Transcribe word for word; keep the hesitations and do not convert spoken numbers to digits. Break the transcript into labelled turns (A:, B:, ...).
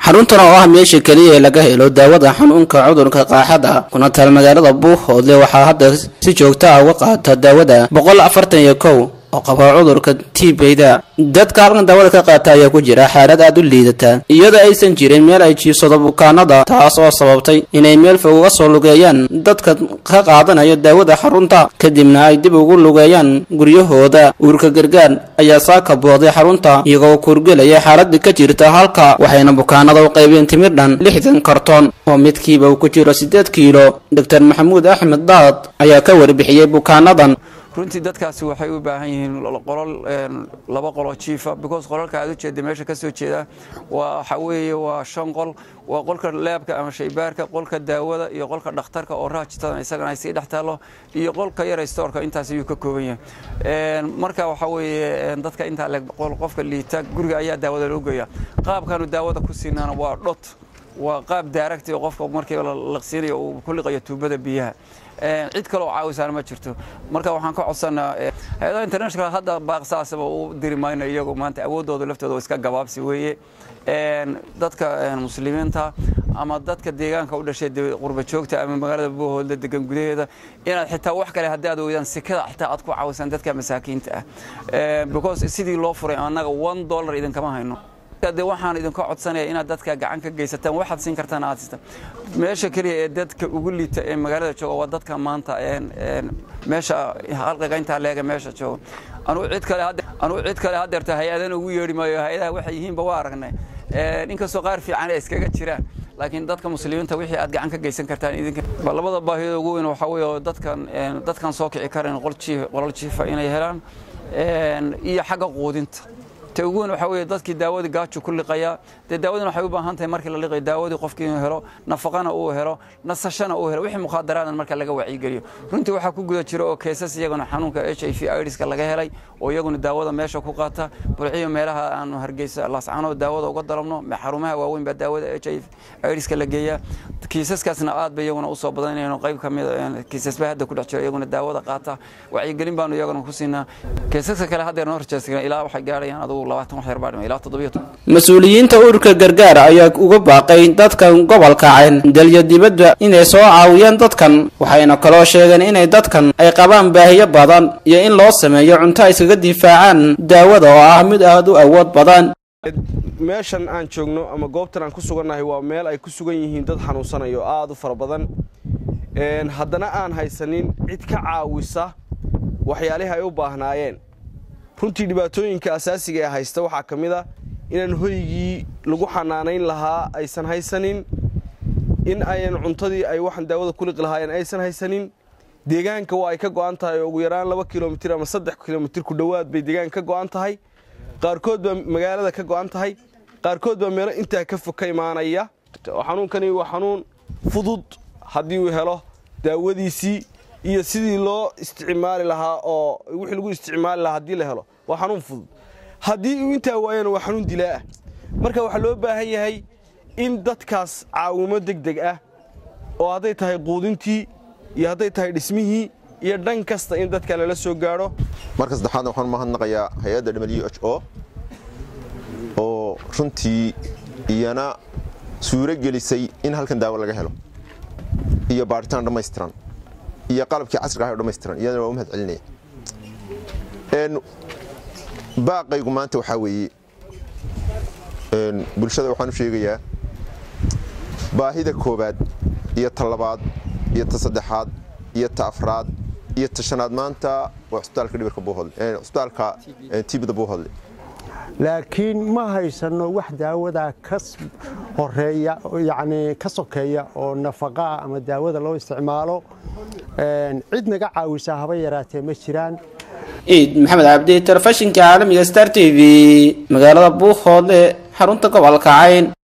A: xaruntana oo ah meesha kaliya ee laga helo daawada xanuunka cudurka qaaxada kuna taal magaalada Buuhoodle waxaa hadda si joogto ah uga qaata daawada boqol afartan iyo kow oo qaba cudurka T B-da dadka halkan daawada ka qaata ayaa ku jira xaalad aad u liidata iyadoo aysan jirin meel ay jiifsado bukaanada taas oo sababtay inay meel fog uga soo lugeeyaan dadka ka qaadanaya daawada xarunta kadibna ay dib ugu lugeeyaan guryahooda urka gargaar ayaa saaka booday xarunta iyagoo kurgelaya xaalada ka jirta halka waxayna bukaanada u qaybeen timir dhan lixdan karton oo midkiiba uu ku jiro sideed kiilo Doctor Maxamuud Axmed Daad ayaa ka warbixiyay bukaanadan
B: runtii dadkaasi waxay u baahan yihiin qolol laba qolo jiifa because qolalka aad u jeeday meesha ka soo jeeda waa waxa weeye waa shan qol waa qolka laabka ama shaybaarka qolka daawada iyo qolka dhakhtarka oo raajtada isagana ay si dhaxtaalo iyo qolka yar stoorka intaas ayuu ka kooban yahay een marka waxa weeye dadka inta leg qol qofka liita guriga ayaa daawada loo geeyaa qaabkan daawada ku siinana waa dot waa qaab direct oo qofka markii la laqsiinayo uu ku liqayo tuubada biyaha cid kale oo caawisan ma jirto marka waxaan ka codsanaa hay'adaha international hadda baaqsaasaba uu dirimayna iyagu maanta awoodooda laftooda iska gabaabsi weeye een dadka muslimiinta ama dadka deegaanka u dhashay qurba joogta ama magaalada Buuhoodle degan gudaheeda inaad xitaa wax kale haddii aad weydaan sikada xitaa aad ku caawisan dadka masaakiinta ah ee because sidii loo furay anaga one dollar idin kama hayno dadka waxaan idin ka codsanaya inaad dadka gacan ka geysataan waxaad siin kartaan aad sita meesha kaliya ee dadka ugu liita ee magaalada jooga waa dadka maanta een meesha halqiga inta leega meesha jooga anu cid kale hadda anu cid kale hadeerta hay'adaha ugu yeeri maayo hay'adaha waxay yihiin ba waa aragnay ee inka soo qaar fiican iskaga jiraan laakiin dadka muslimiinta wixii aad gacan ka geysan kartaan idinka labada baahida ugu weyn waxa weeye dadkan dadkan soo kici kareen qol jiif qolal jiifa inay helaan een iyo xagga quudinta تقولون حوي ضدك داود قاتشو كل قيا داودنا حيوب هانته مركل اللي قي داود قفكي هرو نفقنا أو هرو نصشنا أو هرو وحي مخدرات المركل اللي جوا عيقريو رنتي وحكوا جود شراء كيسس يجون حنون كإيش أي في أيريس كلا جهلي ويجون داود ماشى كوقاته برعيه مالها أنه هرجيس الله سبحانه داود وقدرنا محرومها وين بداود إيش أي أيريس كلا جيا كيسس كاسنا عاد بيجون أصاب بدن يعني قريب كم يعني كيسس بهذا كل شراء يجون داود قاته وعيقرين بانو يجون خصينا كيسس كلا هذا نور جالس إلى وحجاري يعني
A: مسؤوليinta ururka gargaar ayaa uga baaqay dadka gobolka Cayn dalya dibadda inay soo caawiyaan dadkan waxayna kaloo sheegeen inay dadkan ay qabaan baahiyo badan iyo in loo sameeyo cunto ay iskaga difaacaan daawada oo ah mid aad u awood badan
C: meeshan aan joogno ama goobtan aan ku suganahay waa meel ay ku sugan yihiin dad xanuunsanayo aad u fara badan een haddana aan haysanin cid ka caawisa waxyaalaha ay u baahnaayeen runtii dhibaatooyinka asaasiga ah haysta waxa kamid ah inaan hoygii lagu xanaaneyn lahaa aysan haysanin in ayaan cuntadii ay waxan daawada ku liq lahaayeen aysan haysanin deegaanka waa ay ka go'an tahay ugu yaraan laba kiiloomitir ama saddex kiiloomitir ku dhawaad bay deegaanka ka go'an tahay qaarkood ba magaalada ka go'an tahay qaarkood ba meelo inta ka fog ka imaanaya xanuunkani waa xanuun fudud haddii uu helo daawadiisii iyo sidii loo isticmaali lahaa oo wixii lagu isticmaali lahaa hadii la helo waa xanuun fudud hadii uu inta waayeen waa xanuun dilaa marka waxa loo baahan yahay in dadkaas caawimo degdeg ah oo haday tahay quudintii iyo haday tahay dhismihii iyo dhan kasta in dadka la soo gaaro
D: marka saddexaad waxaan mahadnaqayaa hay'adda W H O oo runtii iyana suura gelisay in halkan daawo laga helo iyo baaritaan dhameystiran iyo qalabkii casriga ah oo dhameystiran iyadoo u mahad celinay een baaqaygu maanta waxa weeye een bulshada waxaan u sheegayaa baahida koobaad iyo talabaad iyo tasaddexaad iyo taafraad iyo tashanaad maanta waa isbitaalka dhibirka Buuhoodle ee isbitaalka T B-da Buuhoodle
E: laakiin ma haysano wax daawada ka horeeya yani ka sokeeya oo nafaqa ama daawada loo isticmaalo een cid naga caawisa haba yaraatee ma jiraan
A: Eid Maxamed Abdi telefishinka caalamiga Star T V magaalada Buuhoodle xarunta gobolka Cayn